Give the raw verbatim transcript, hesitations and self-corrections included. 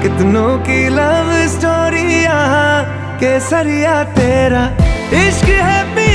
कितनों की love story यहाँ केसरिया तेरा इश्क है।